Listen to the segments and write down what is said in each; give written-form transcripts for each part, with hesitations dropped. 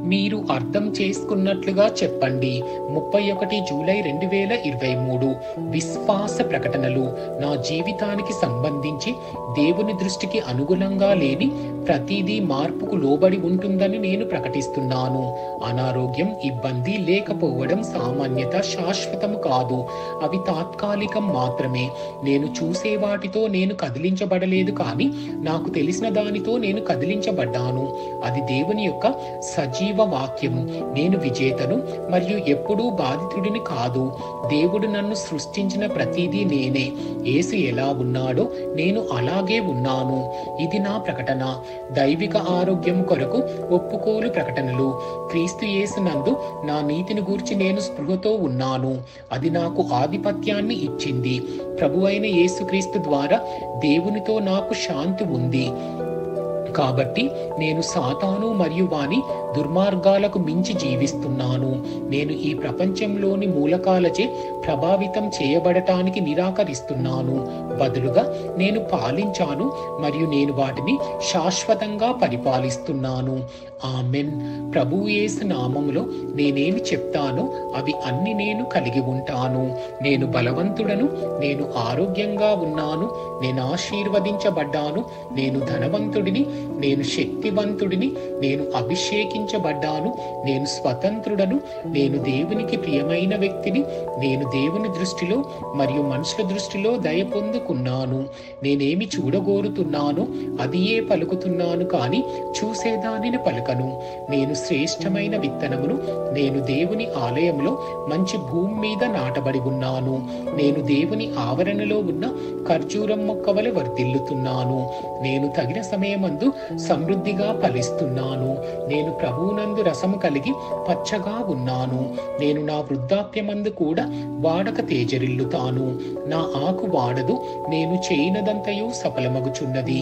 మీరు అర్థం చేసుకున్నట్లుగా చెప్పండి. 31 జూలై 2023. విశ్వాస ప్రకటనలు. నా జీవితానికి సంబంధించి దేవుని దృష్టికి అనుగుణంగా లేని ప్రతిదీ మార్పుకు లోబడి ఉంటుందని నేను ప్రకటిస్తున్నాను. అనారోగ్యం, ఇబ్బంది లేకపోవడం సామాన్యత, శాశ్వతము కాదు. అవి తాత్కాలికం మాత్రమే. నేను చూసే వాటితో నేను కదిలించబడలేదు, కానీ నాకు తెలిసిన దానితో నేను కదిలించబడ్డాను. అది దేవుని యొక్క సజీవ వాక్యము. నేను విజేతను మరియు ఎప్పుడూ బాధితుడిని కాదు. దేవుడు నన్ను సృష్టించిన ప్రతిదీ నేనే. యేసు ఎలా ఉన్నాడో నేను అలాగే ఉన్నాను. ఇది నా ప్రకటన. దైవిక ఆరోగ్యం కొరకు ఒప్పుకోలు ప్రకటనలు. క్రీస్తు యేసునందు నా నీతిని గూర్చి నేను స్పృహతో ఉన్నాను. అది నాకు ఆధిపత్యాన్ని ఇచ్చింది. ప్రభువైన యేసుక్రీస్తు ద్వారా దేవునితో నాకు శాంతి ఉంది. కాబట్టి నేను సాతాను మరియు వాని దుర్మార్గాలకు మించి జీవిస్తున్నాను. నేను ఈ ప్రపంచంలోని మూలకాలచే ప్రభావితం చేయబడటానికి నిరాకరిస్తున్నాను. బదులుగా నేను పాలించాను మరియు నేను వాటిని శాశ్వతంగా పరిపాలిస్తున్నాను. ఆమెన్. ప్రభువు యేసు నామములో నేనేమి చెప్తానో అవి అన్ని నేను కలిగి ఉంటాను. నేను బలవంతుడను, నేను ఆరోగ్యంగా ఉన్నాను, నేను ఆశీర్వదించబడ్డాను, నేను ధనవంతుడిని, నేను శక్తివంతుడిని, నేను అభిషేకించబడ్డాను, నేను స్వతంత్రుడను, నేను దేవునికి ప్రియమైన వ్యక్తిని, నేను దేవుని దృష్టిలో మరియు మనుషుల దృష్టిలో దయ పొందుకున్నాను. నేనేమి చూడగోరుతున్నానో అదియే పలుకుతున్నాను, కానీ చూసేదానిని పలుకను. నేను శ్రేష్టమైన విత్తనమును. నేను దేవుని ఆలయంలో మంచి భూమి మీద నాటబడి ఉన్నాను. నేను దేవుని ఆవరణలో ఉన్న ఖర్జూరం మొక్క వలె వర్ధిల్లుతున్నాను. నేను తగిన సమయమందు సమృద్ధిగా ఫలిస్తున్నాను. నేను ప్రభువునందు రసము కలిగి పచ్చగా ఉన్నాను. నేను నా వృద్ధాప్యమందు కూడా వాడక తేజరిల్లుతాను. నా ఆకు వాడదు, నేను చేయనదంతయు సఫలమగుచున్నది.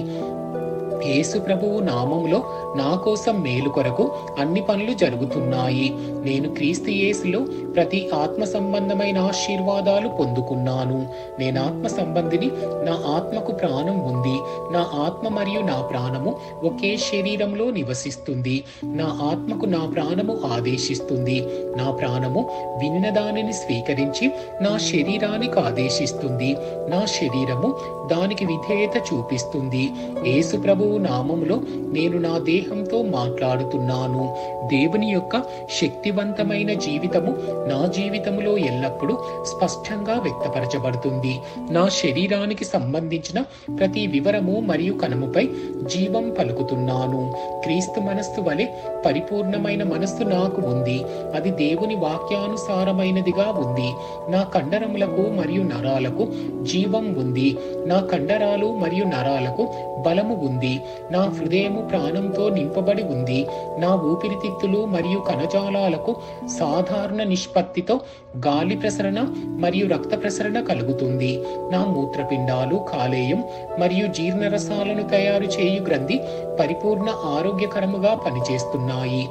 యేసు ప్రభువు నామములో నా కోసం మేలు కొరకు అన్ని పనులు జరుగుతున్నాయి. నేను క్రీస్తు యేసులో ప్రతి ఆత్మ సంబంధమైన ఆశీర్వాదాలు పొందుకున్నాను. నేను ఆత్మ సంబంధిని. నా ఆత్మకు ప్రాణం ఉంది. నా ఆత్మ మరియు నా ప్రాణము ఒకే శరీరంలో నివసిస్తుంది. నా ఆత్మకు నా ప్రాణము ఆదేశిస్తుంది. నా ప్రాణము వినిన దానిని స్వీకరించి నా శరీరానికి ఆదేశిస్తుంది. నా శరీరము దానికి విధేయత చూపిస్తుంది. యేసు ప్రభువు నామములో నేను నా దేహంతో మాట్లాడుతున్నాను. దేవుని యొక్క శక్తివంతమైన జీవితము నా జీవితములో ఎల్లప్పుడూ స్పష్టంగా వ్యక్తపరచబడుతుంది. నా శరీరానికి సంబంధించిన ప్రతి వివరము మరియు కణముపై జీవం పలుకుతున్నాను. క్రీస్తు మనస్సు వలె పరిపూర్ణమైన మనస్సు నాకు ఉంది. అది దేవుని వాక్యానుసారమైనదిగా ఉంది. నా కండరములకు మరియు నరాలకు జీవం ఉంది. నా కండరాలు మరియు నరాలకు బలము ఉంది. నా హృదయము ప్రాణంతో నింపబడి ఉంది. నా ఊపిరితిత్తులు మరియు కణజాలాలకు సాధారణ నిష్పత్తితో గాలి ప్రసరణ మరియు రక్త ప్రసరణ కలుగుతుంది. నా మూత్రపిండాలు, కాలేయం మరియు జీర్ణరసాలను తయారు చేయు గ్రంథి పరిపూర్ణ ఆరోగ్యకరముగా పనిచేస్తున్నాయి.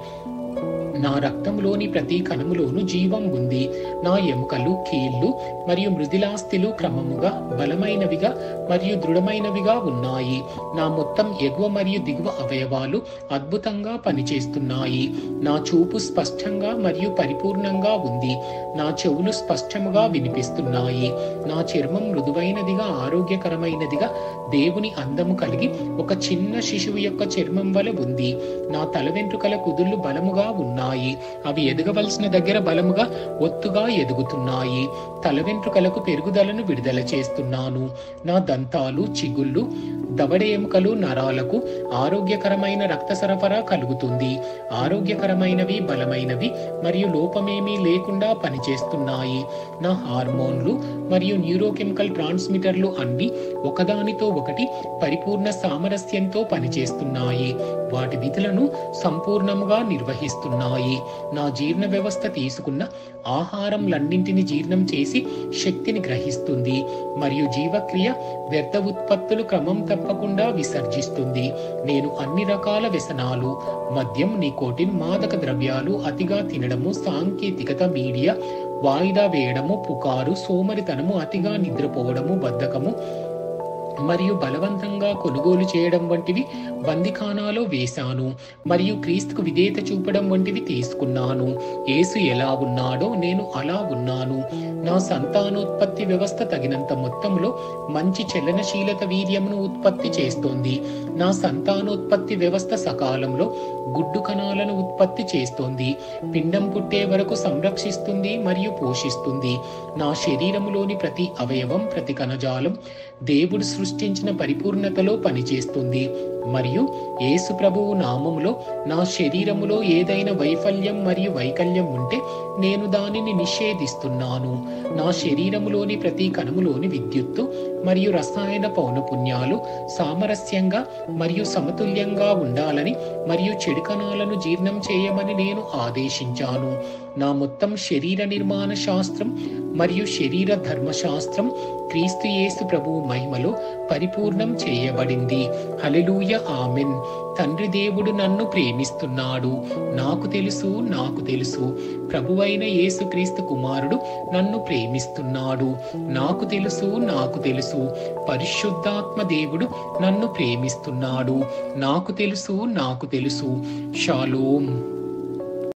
నా రక్తంలోని ప్రతి కణములోనూ జీవం ఉంది. నా ఎముకలు, కీళ్లు మరియు మృదులాస్థిలు క్రమముగా బలమైనవిగా మరియు దృఢమైనవిగా ఉన్నాయి. నా మొత్తం ఎగువ మరియు దిగువ అవయవాలు అద్భుతంగా పనిచేస్తున్నాయి. నా చూపు స్పష్టంగా మరియు పరిపూర్ణంగా ఉంది. నా చెవులు స్పష్టముగా వినిపిస్తున్నాయి. నా చర్మం మృదువైనదిగా, ఆరోగ్యకరమైనదిగా, దేవుని అందము కలిగి ఒక చిన్న శిశువు యొక్క చర్మం వలె ఉంది. నా తల వెంట్రుకల కుదుళ్లు బలముగా ఉన్నాయి. అవి ఎదగవలసిన దగ్గర బలముగా ఒత్తుగా ఎదుగుతున్నాయి. తల వెంట్రుకలకు పెరుగుదలను విడుదల చేస్తున్నాను. నా దంతాలు, చిగుళ్ళు, దవడ ఎముకలు, నరాలకు ఆరోగ్యకరమైన రక్త సరఫరా కలుగుతుంది. ఆరోగ్యకరమైనవి, బలమైనవి మరియు లోపమేమీ లేకుండా పనిచేస్తున్నాయి. నా హార్మోన్లు మరియు న్యూరోకెమికల్ ట్రాన్స్మిటర్లు అన్ని ఒకదానితో ఒకటి పరిపూర్ణ సామరస్యంతో పనిచేస్తున్నాయి. వాటి విధులను సంపూర్ణముగా నిర్వహిస్తున్నాయి. నా జీర్ణ వ్యవస్థ తీసుకున్న ఆహారంలన్నింటినీ జీర్ణం చేసి శక్తిని గ్రహిస్తుంది మరియు జీవక్రియ వ్యర్థ ఉత్పత్తులు క్రమం తప్పకుండా విసర్జిస్తుంది. నేను అన్ని రకాల వ్యసనాలు, మద్యం, నికోటిన్, మాదక ద్రవ్యాలు, అతిగా తినడము, సాంకేతికత, మీడియా, వాయిదా వేయడము, పుకారు, సోమరితనము, అతిగా నిద్రపోవడము, బద్ధకము, మరియు బలవంతంగా కొనుగోలు చేయడం వంటివి బందిఖానాలో వేశాను, మరియు క్రీస్తుకు విధేయత చూపడం వంటివి తీసుకున్నాను. యేసు ఎలా ఉన్నాడో నేను అలా ఉన్నాను. నా సంతానోత్పత్తి వ్యవస్థ తగినంత మొత్తంలో మంచి చలనశీలత వీర్యమును ఉత్పత్తి చేస్తోంది. నా సంతానోత్పత్తి వ్యవస్థ సకాలంలో గుడ్డు కణాలను ఉత్పత్తి చేస్తోంది. పిండం పుట్టే వరకు సంరక్షిస్తుంది మరియు పోషిస్తుంది. నా శరీరములోని ప్రతి అవయవం, ప్రతి కణజాలం దేవుడు సృష్టించిన పరిపూర్ణతలో పనిచేస్తుంది. మరియు యేసు ప్రభువు నామములో నా శరీరములో ఏదైనా వైఫల్యం మరియు వైకల్యం ఉంటే నేను దానిని నిషేధిస్తున్నాను. నా శరీరములోని ప్రతి కణములోని విద్యుత్తు మరియు రసాయన పౌనపున్యాలు సామరస్యంగా మరియు సమతుల్యంగా ఉండాలని మరియు చెడు కణాలను జీర్ణం చేయమని నేను ఆదేశించాను. నా మొత్తం శరీర నిర్మాణ శాస్త్రం మరియు శరీర ధర్మశాస్త్రం క్రీస్తు యేసు ప్రభువు మహిమలో పరిపూర్ణం చేయబడింది. Hallelujah, amen. తండ్రి దేవుడు నన్ను ప్రేమిస్తున్నాడు. నాకు తెలుసు. ప్రభువైన యేసుక్రీస్తు కుమారుడు నన్ను ప్రేమిస్తున్నాడు. నాకు తెలుసు. పరిశుద్ధాత్మ దేవుడు నన్ను ప్రేమిస్తున్నాడు. నాకు తెలుసు. షాలోమ్.